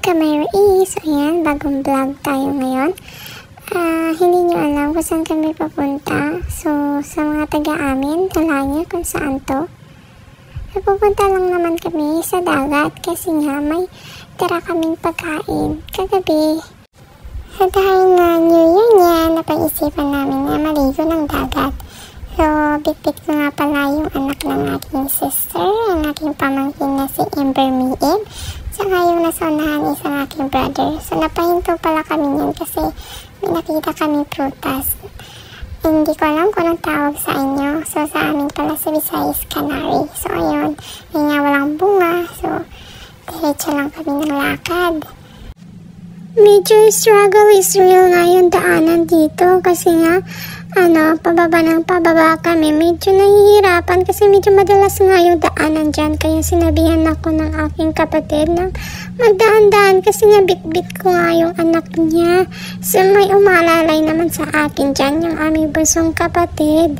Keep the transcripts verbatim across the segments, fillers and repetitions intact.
Kamayri. So ayan, bagong vlog tayo ngayon. Uh, hindi nyo alam kung saan kami papunta. So sa mga taga-amin, wala niya kung saan to. So pupunta lang naman kami sa dagat kasi nga may tira kaming pagkain kagabi. Sa dahil na New Year niya, napag-isipan namin na maligo ng dagat. So, bitbit ko nga pala yung anak ng aking sister, ang aking pamangkin na si Ember Miib. Saka yung nasa unahan isang aking brother. So, napahinto pala kami niyan kasi may nakita kami prutas. Hindi ko alam kung anong tawag sa inyo. So, sa amin pala sa Visayas, Canary. So, ayun. Yung nga walang bunga. So, diretso lang kami ng lakad. Medyo struggle is real nga yung daanan dito kasi nga ano, pababa ng pababa kami. Medyo nahihirapan kasi medyo madalas nga yung daanan dyan. Kaya sinabihan ako ng aking kapatid na magdaan-daan kasi nga bit-bit ko nga yung anak niya. So may umalalay naman sa akin dyan yung aming busong kapatid.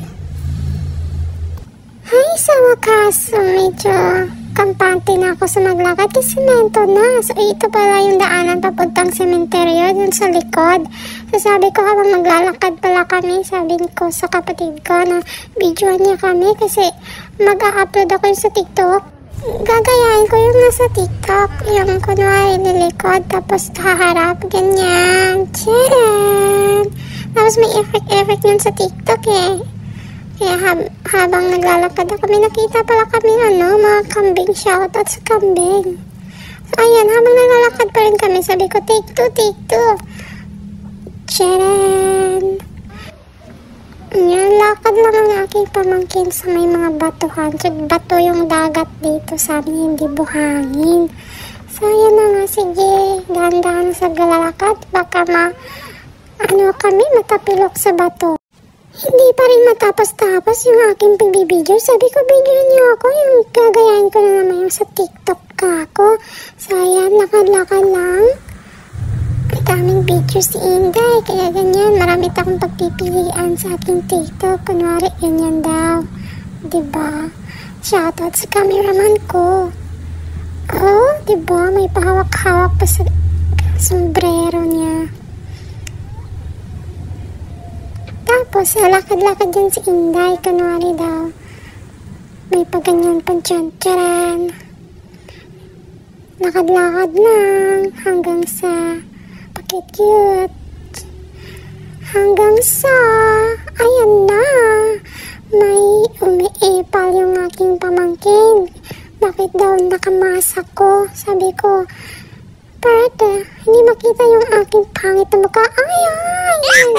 Ay, sa wakas, so medyo kampante na ako sa maglakad kasi semento na. So ito pala yung daanan papuntang sementeryo dun sa likod. So sabi ko habang maglalakad pala kami, sabi ko sa kapatid ko na videoan niya kami kasi mag-a-upload ako yung sa TikTok. Gagayain ko yung nasa TikTok, yung kunwari nilikod tapos haharap, ganyan. Tcharan! Tapos may effect-effect yun sa TikTok eh. Kaya hab habang naglalakad ako, may nakita pala kami ano, mga kambing, shoutout sa kambing. So ayan, habang naglalakad pa rin kami, sabi ko, take two, take two. Tcharan! Ayan, lakad lang ang aking pamangkin sa may mga batuhan. So, bato yung dagat dito sa amin, hindi buhangin. So ayan na nga, sige, dahan-dahan sa galalakad, baka ma, ano kami, matapilok sa bato. Hindi pa rin matapos-tapos yung aking pagbibideo. Sabi ko, videoan niyo ako. Yung gagayain ko na naman yung sa TikTok ka ako. So, ayan, lakad-lakad lang. Ang daming video si Inday. Kaya ganyan, marami akong pagpipilian sa aking TikTok. Kunwari, ganyan daw. Diba? Shoutout sa cameraman ko. Oh, diba? May pahawak-hawak pa sa sombrero niya. Tapos, lakad-lakad dyan si Inday, kunwari daw. May paganyan pa dyan, tsaran. Lakad-lakad lang, hanggang sa pakit-cute. Hanggang sa, ayan na, may umiipal yung aking pamangkin. Bakit daw nakamasak ko? Sabi ko, Parada, hindi makita yung aking pangit na mukha. Ay, ay, ay,